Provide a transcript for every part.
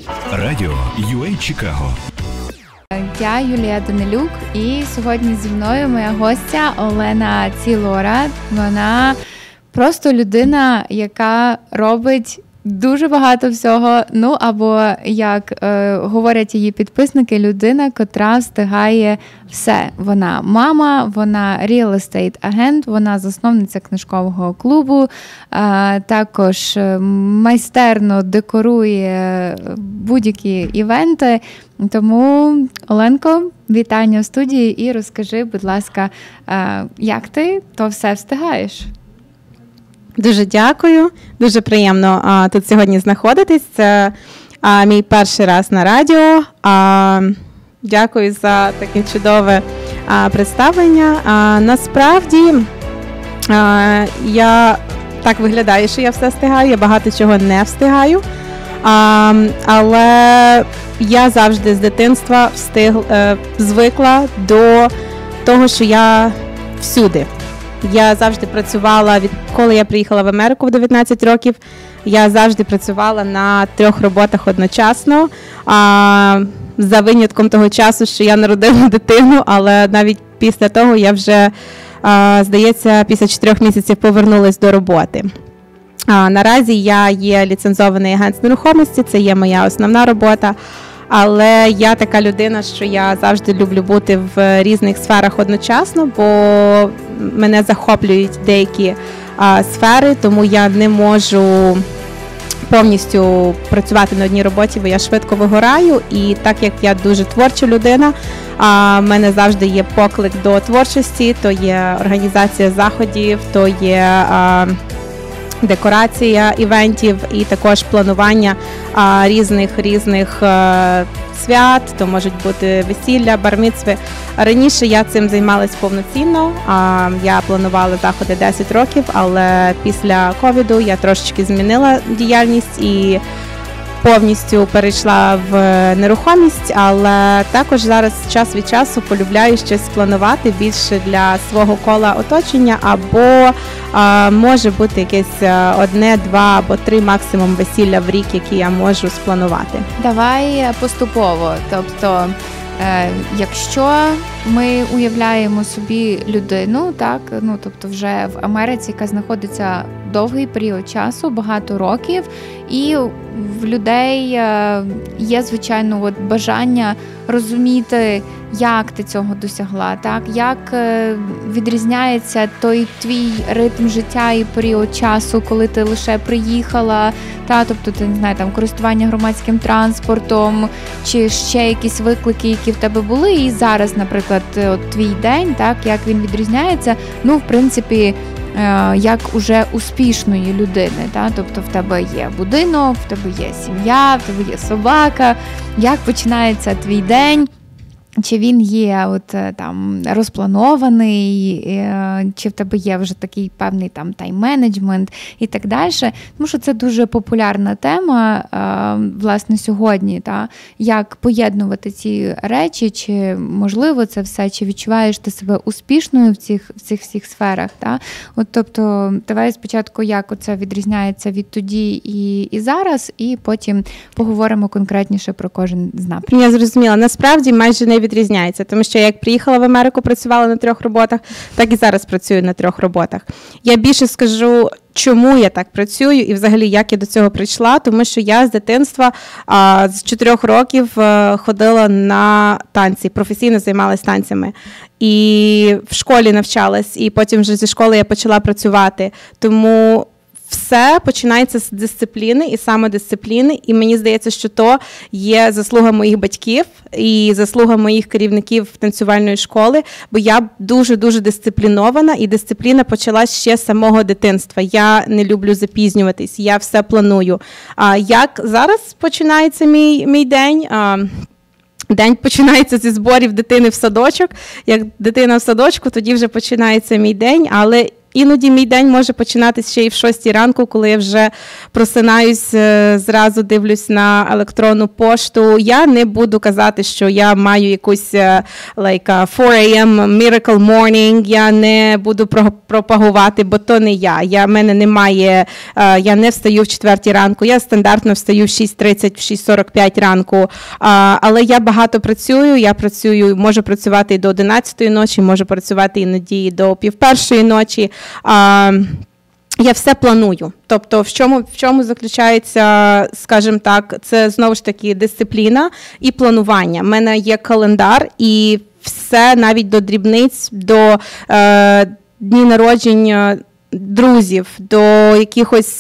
Радіо UA Чикаго. Я Юлія Данилюк, і сьогодні зі мною моя гостя Олена Цілора. Вона просто людина, яка робить дуже багато всього, або, як говорять її підписники, людина, котра встигає все. Вона мама, вона реал-естейт-агент, вона засновниця книжкового клубу, також майстерно декорує будь-які івенти. Тому, Оленко, вітання в студії і розкажи, будь ласка, як ти то все встигаєш? Дуже дякую, дуже приємно тут сьогодні знаходитись. Це мій перший раз на радіо. Дякую за таке чудове представлення. Насправді, я так виглядаю, що я все встигаю, я багато чого не встигаю. Але я завжди з дитинства звикла до того, що я всюди. Я завжди працювала, відколи я приїхала в Америку в 19 років, я завжди працювала на 3 роботах одночасно, за винятком того часу, що я народила дитину, але навіть після того я вже, здається, після 4 місяців повернулась до роботи. Наразі я є ліцензований агент з нерухомості, це є моя основна робота. Але я така людина, що я завжди люблю бути в різних сферах одночасно, бо мене захоплюють деякі сфери, тому я не можу повністю працювати на одній роботі, бо я швидко вигораю. І так як я дуже творча людина, в мене завжди є поклик до творчості, то є організація заходів, то є декорація івентів і також планування різних свят, то можуть бути весілля, бар-міцви. Раніше я цим займалась повноцінно, я планувала заходи 10 років, але після ковіду я трошечки змінила діяльність і повністю перейшла в нерухомість, але також зараз час від часу полюбляю щось планувати більше для свого кола оточення, або може бути якесь 1, 2 або 3 максимум весілля в рік, які я можу спланувати. Давай поступово, тобто якщо ми уявляємо собі людину, так, тобто вже в Америці, яка знаходиться довгий період часу, багато років, і в людей є, звичайно, бажання розуміти, як ти цього досягла, так, як відрізняється той твій ритм життя і період часу, коли ти лише приїхала, тобто ти, не знаю, там, користування громадським транспортом, чи ще якісь виклики, які в тебе були, і зараз, наприклад, твій день, так, як він відрізняється, в принципі, як уже успішної людини, тобто в тебе є будинок, в тебе є сім'я, в тебе є собака, як починається твій день, чи він є розпланований, чи в тебе є вже такий певний тайм-менеджмент і так далі. Тому що це дуже популярна тема, власне, сьогодні. Як поєднувати ці речі, чи можливо це все, чи відчуваєш ти себе успішною в цих всіх сферах. Тобто, давай спочатку, як це відрізняється від тоді і зараз, і потім поговоримо конкретніше про кожен з напрямків. Я зрозуміла. Насправді майже не відрізняється, тому що я як приїхала в Америку, працювала на 3 роботах, так і зараз працюю на 3 роботах. Я більше скажу, чому я так працюю і взагалі як я до цього прийшла, тому що я з дитинства з 4 років ходила на танці, професійно займалась танцями. І в школі навчалась, і потім вже зі школи я почала працювати. Тому все починається з дисципліни і самодисципліни, і мені здається, що то є заслуга моїх батьків і заслуга моїх керівників танцювальної школи, бо я дуже-дуже дисциплінована, і дисципліна почалась ще з самого дитинства. Я не люблю запізнюватись, я все планую. Як зараз починається мій день? День починається зі зборів дитини в садочок. Як дитина в садочку, тоді вже починається мій день, але Іноді мій день може починатися ще і в 6 ранку, коли я вже просинаюсь, зразу дивлюсь на електронну пошту. Я не буду казати, що я маю якусь 4 a.m. miracle morning, я не буду пропагувати, бо то не я. Мене немає, я не встаю в 4 ранку, я стандартно встаю в 6:30, в 6:45 ранку, але я багато працюю, можу працювати і до 11-ї ночі, можу працювати іноді до 1:30 ночі. Я все планую. Тобто в чому заключається, скажімо так, це знову ж таки дисципліна і планування. У мене є календар і все, навіть до дрібниць, до дні народження друзів, до якихось...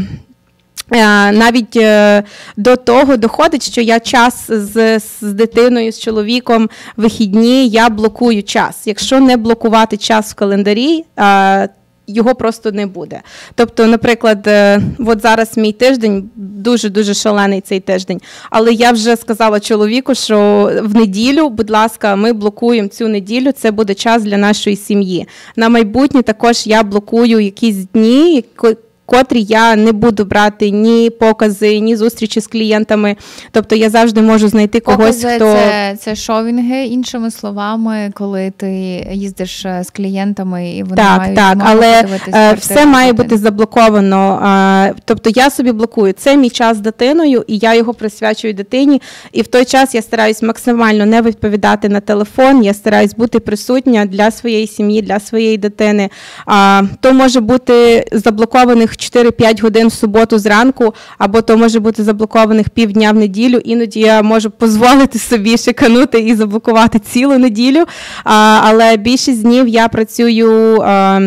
Навіть до того доходить, що я час з дитиною, з чоловіком, вихідні, я блокую час. Якщо не блокувати час в календарі, його просто не буде. Тобто, наприклад, от зараз мій тиждень, дуже-дуже шалений цей тиждень, але я вже сказала чоловіку, що в неділю, будь ласка, ми блокуємо цю неділю, це буде час для нашої сім'ї. На майбутнє також я блокую якісь дні, котрі я не буду брати ні покази, ні зустрічі з клієнтами. Тобто я завжди можу знайти когось, хто... Це шовінги, іншими словами, коли ти їздиш з клієнтами і вони мають змогу подивитись квартиру. Все має бути заблоковано. Тобто я собі блокую. Це мій час з дитиною, і я його присвячую дитині. І в той час я стараюсь максимально не відповідати на телефон, я стараюсь бути присутня для своєї сім'ї, для своєї дитини. То може бути заблокованих 4-5 годин в суботу зранку, або то може бути заблокованих півдня в неділю. Іноді я можу дозволити собі шиканути і заблокувати цілу неділю. Але більшість днів я працюю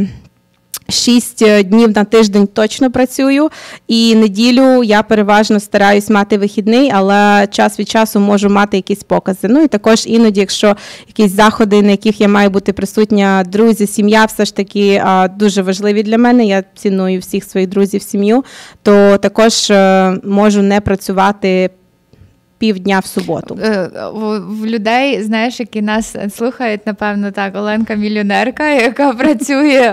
6 днів на тиждень точно працюю, і неділю я переважно стараюсь мати вихідний, але час від часу можу мати якісь покази. Ну і також іноді, якщо якісь заходи, на яких я маю бути присутня, друзі, сім'я, все ж таки дуже важливі для мене, я ціную всіх своїх друзів, сім'ю, то також можу не працювати півдня в суботу. В людей, знаєш, які нас слухають, напевно, так, Оленка мільйонерка, яка працює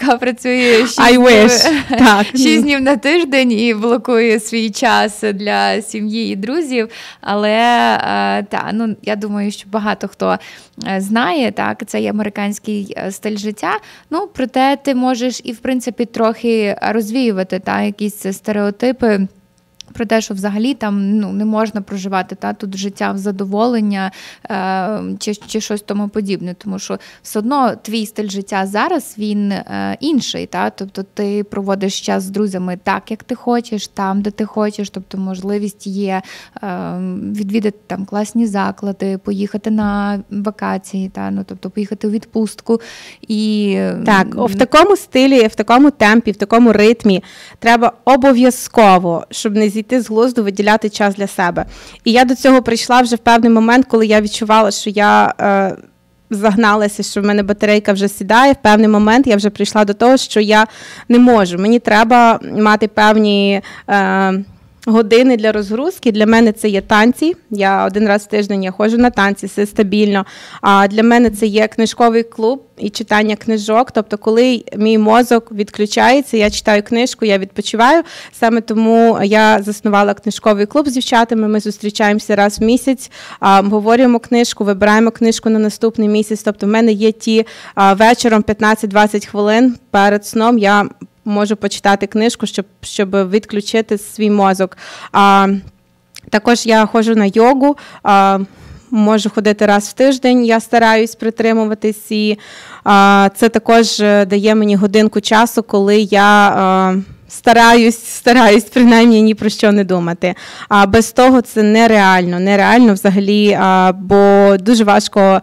6 днів на тиждень і блокує свій час для сім'ї і друзів. Але я думаю, що багато хто знає, так, це є американський стиль життя. Ну, проте ти можеш і, в принципі, трохи розвіювати якісь стереотипи про те, що взагалі там не можна проживати тут життя в задоволення чи щось тому подібне, тому що все одно твій стиль життя зараз, він інший, тобто ти проводиш час з друзями так, як ти хочеш, там, де ти хочеш, тобто можливість є відвідати там класні заклади, поїхати на вакації, тобто поїхати у відпустку. Так, в такому стилі, в такому темпі, в такому ритмі треба обов'язково, щоб не зійти з глузду, виділяти час для себе. І я до цього прийшла вже в певний момент, коли я відчувала, що я загналася, що в мене батарейка вже сідає. В певний момент я вже прийшла до того, що я не можу. Мені треба мати певні години для розгрузки. Для мене це є танці. Я 1 раз в тиждень ходжу на танці, все стабільно. А для мене це є книжковий клуб і читання книжок. Тобто, коли мій мозок відключається, я читаю книжку, я відпочиваю. Саме тому я заснувала книжковий клуб з дівчатами. Ми зустрічаємося раз в місяць, говоримо книжку, вибираємо книжку на наступний місяць. Тобто, в мене є ті вечором 15-20 хвилин перед сном я можу почитати книжку, щоб відключити свій мозок. Також я ходжу на йогу, можу ходити раз в тиждень, я стараюсь притримуватись, і це також дає мені годинку часу, коли я стараюсь принаймні ні про що не думати. Без того це нереально взагалі, бо дуже важко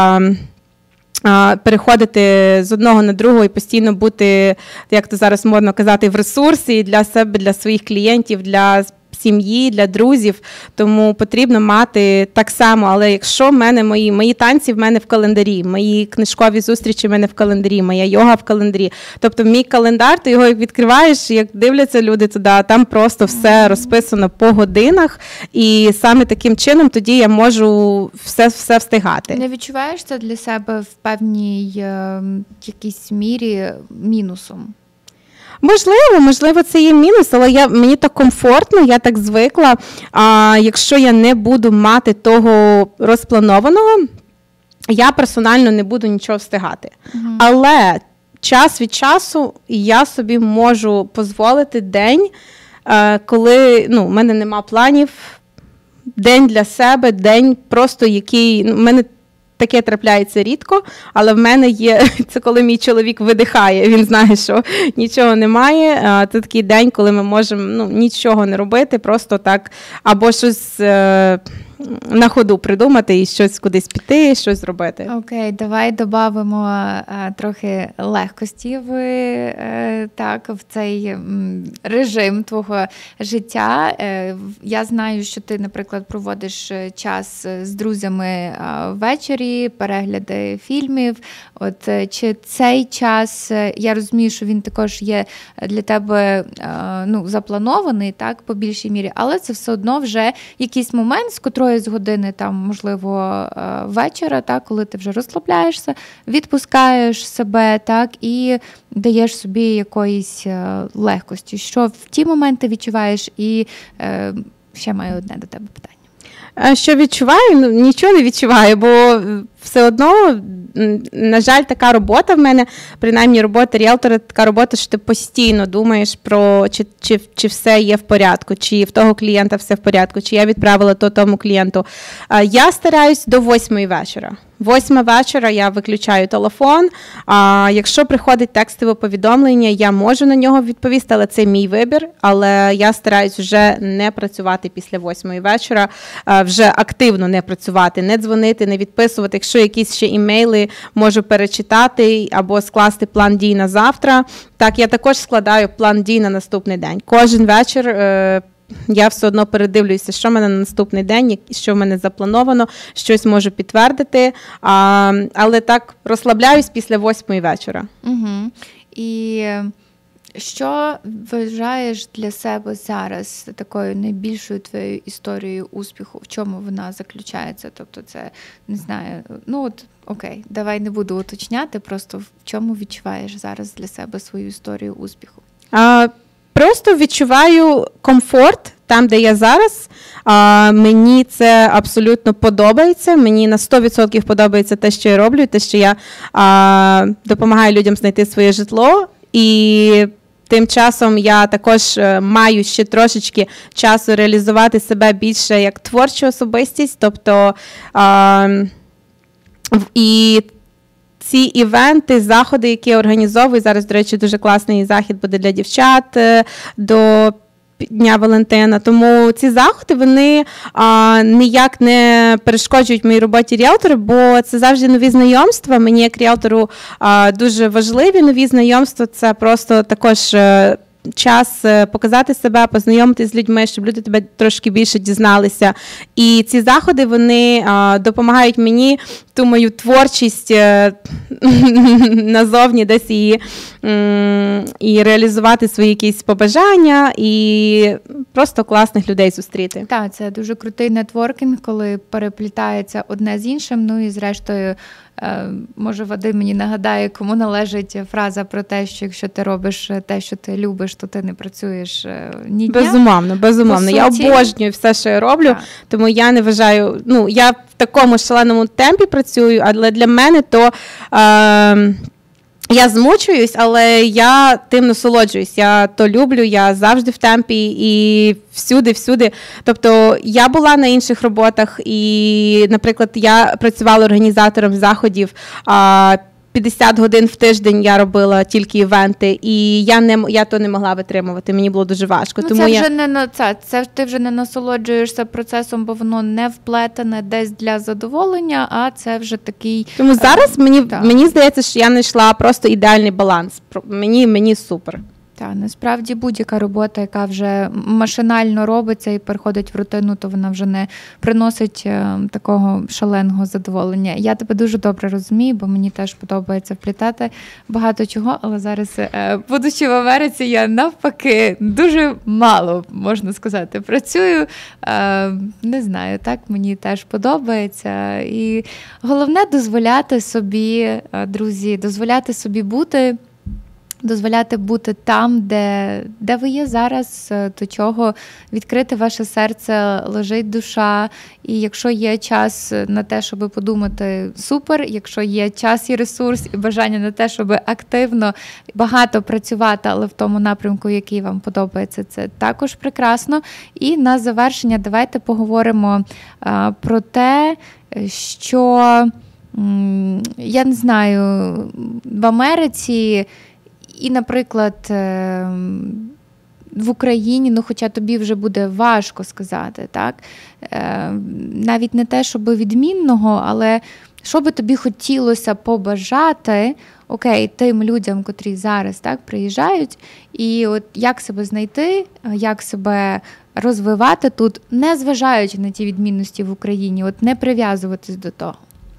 переходити з одного на другого і постійно бути, як то зараз модно казати, в ресурсі для себе, для своїх клієнтів, для сім'ї, для друзів, тому потрібно мати так само, але якщо в мене мої танці в мене в календарі, мої книжкові зустрічі в мене в календарі, моя йога в календарі, тобто мій календар, ти його як відкриваєш, як дивляться люди туди, там просто все розписано по годинах, і саме таким чином тоді я можу все встигати. Не відчуваєш це для себе в певній якійсь мірі мінусом? Можливо, це є мінус, але мені так комфортно, я так звикла. А якщо я не буду мати того розпланованого, я персонально не буду нічого встигати. Але час від часу я собі можу дозволити день, коли в мене нема планів, день для себе, день просто який... в мене таке трапляється рідко, але в мене є, це коли мій чоловік видихає, він знає, що нічого немає. Це такий день, коли ми можемо нічого не робити, просто так, або щось на ходу придумати і щось кудись піти, щось зробити. Окей, давай додамо трохи легкості в цей режим твого життя. Я знаю, що ти, наприклад, проводиш час з друзями ввечері, перегляди фільмів. Чи цей час, я розумію, що він також є для тебе запланований, так, по більшій мірі, але це все одно вже якийсь момент, з котрої з години, там, можливо, вечора, так, коли ти вже розслабляєшся, відпускаєш себе, так, і даєш собі якоїсь легкості. Що в ті моменти відчуваєш? І ще маю одне до тебе питання. Що відчуваю? Нічого не відчуваю, бо все одно, на жаль, така робота в мене, принаймні робота ріелтора, така робота, що ти постійно думаєш про, чи все є в порядку, чи в того клієнта все в порядку, чи я відправила тому клієнту. Я стараюсь до 8 вечора. 8 вечора я виключаю телефон, якщо приходить текстове повідомлення, я можу на нього відповісти, але це мій вибір, але я стараюсь вже не працювати після 8 вечора, вже активно не працювати, не дзвонити, не відписувати. Якщо якісь ще імейли можу перечитати або скласти план дій на завтра, так, я також складаю план дій на наступний день. Кожен вечір я все одно передивлюся, що в мене на наступний день, що в мене заплановано, щось можу підтвердити, але так розслабляюсь після 8 вечора. Угу. І що вважаєш для себе зараз такою найбільшою твоєю історією успіху? В чому вона заключається? Тобто це, не знаю, окей, давай не буду уточняти, просто в чому відчуваєш зараз для себе свою історію успіху? Просто відчуваю комфорт там, де я зараз. Мені це абсолютно подобається. Мені на 100% подобається те, що я роблю, те, що я допомагаю людям знайти своє житло. І тим часом я також маю ще трошечки часу реалізувати себе більше як творчу особистість. Тобто і ці івенти, заходи, які я організовую, зараз, до речі, дуже класний захід буде для дівчат до Дня Валентина. Тому ці заходи, вони ніяк не перешкоджують моїй роботі ріелтора, бо це завжди нові знайомства. Мені як ріелтору дуже важливі нові знайомства. Це просто також час показати себе, познайомитися з людьми, щоб люди тебе трошки більше дізналися. І ці заходи, вони допомагають мені ту мою творчість назовні десь і реалізувати свої якісь побажання, і просто класних людей зустріти. Так, це дуже крутий нетворкінг, коли переплітається одне з іншим, і зрештою, може, Вадим мені нагадає, кому належить фраза про те, що якщо ти робиш те, що ти любиш, то ти не працюєш ні дня. Безумовно. Я обожнюю все, що я роблю, тому я не вважаю, я в такому шаленому темпі працюю, але для мене то я змучуюсь, але я тим насолоджуюсь. Я то люблю, я завжди в темпі і всюди. Тобто я була на інших роботах і, наприклад, я працювала організатором заходів, 50 годин в тиждень я робила тільки івенти, і я то не могла витримувати, мені було дуже важко. Тому це ти вже не насолоджуєшся процесом, бо воно не вплетене десь для задоволення, а це вже такий... Тому зараз мені здається, що я знайшла просто ідеальний баланс. Мені супер. Так, насправді будь-яка робота, яка вже машинально робиться і переходить в рутину, то вона вже не приносить такого шаленого задоволення. Я тебе дуже добре розумію, бо мені теж подобається вплітати багато чого, але зараз, будучи в Америці, я навпаки дуже мало, можна сказати, працюю. Не знаю, так, мені теж подобається. І головне дозволяти собі, друзі, дозволяти собі бути там, де ви є зараз, до чого відкрити ваше серце, лежить душа. І якщо є час на те, щоб подумати, супер. Якщо є час і ресурс, і бажання на те, щоб активно, багато працювати, але в тому напрямку, який вам подобається, це також прекрасно. І на завершення давайте поговоримо про те, що, я не знаю, в Америці і, наприклад, в Україні, ну, хоча тобі вже буде важко сказати, так? Навіть не те, щоб відмінного, але що би тобі хотілося побажати, окей, тим людям, котрі зараз так приїжджають, і от як себе знайти, як себе розвивати тут, не зважаючи на ті відмінності в Україні, от не прив'язуватись до того.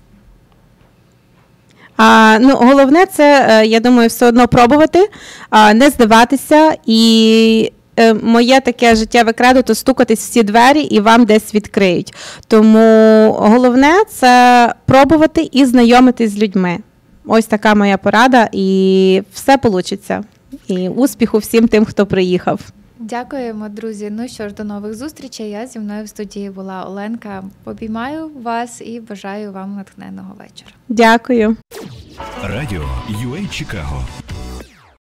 Головне це, я думаю, все одно пробувати, не здаватися. І моє таке життєве кредо – то стукатись в всі двері і вам десь відкриють. Тому головне – це пробувати і знайомитись з людьми. Ось така моя порада, і все вийде. І успіху всім тим, хто приїхав. Дякуємо, друзі. Ну що ж, до нових зустрічей. Я зі мною в студії була Оленка. Обіймаю вас і бажаю вам натхненного вечора. Дякую. Радіо UA Чикаго.